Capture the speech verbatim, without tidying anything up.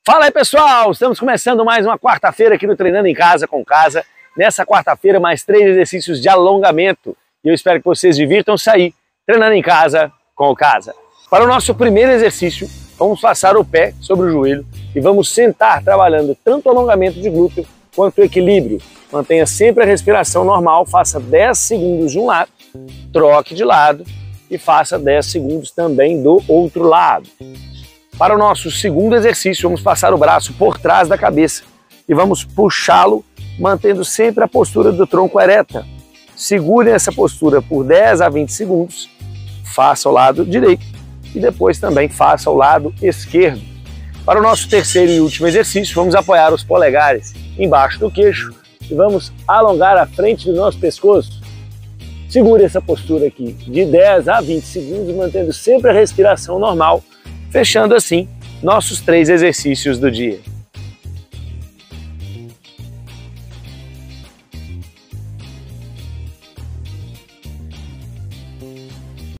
Fala aí, pessoal! Estamos começando mais uma quarta-feira aqui no Treinando em Casa com Casa. Nessa quarta-feira, mais três exercícios de alongamento. E eu espero que vocês divirtam-se aí, treinando em casa com o Casa. Para o nosso primeiro exercício, vamos passar o pé sobre o joelho e vamos sentar trabalhando tanto o alongamento de glúteo quanto o equilíbrio. Mantenha sempre a respiração normal, faça dez segundos de um lado, troque de lado e faça dez segundos também do outro lado. Para o nosso segundo exercício, vamos passar o braço por trás da cabeça e vamos puxá-lo, mantendo sempre a postura do tronco ereta. Segure essa postura por dez a vinte segundos, faça ao lado direito e depois também faça ao lado esquerdo. Para o nosso terceiro e último exercício, vamos apoiar os polegares embaixo do queixo e vamos alongar a frente do nosso pescoço. Segure essa postura aqui de dez a vinte segundos, mantendo sempre a respiração normal, fechando assim nossos três exercícios do dia.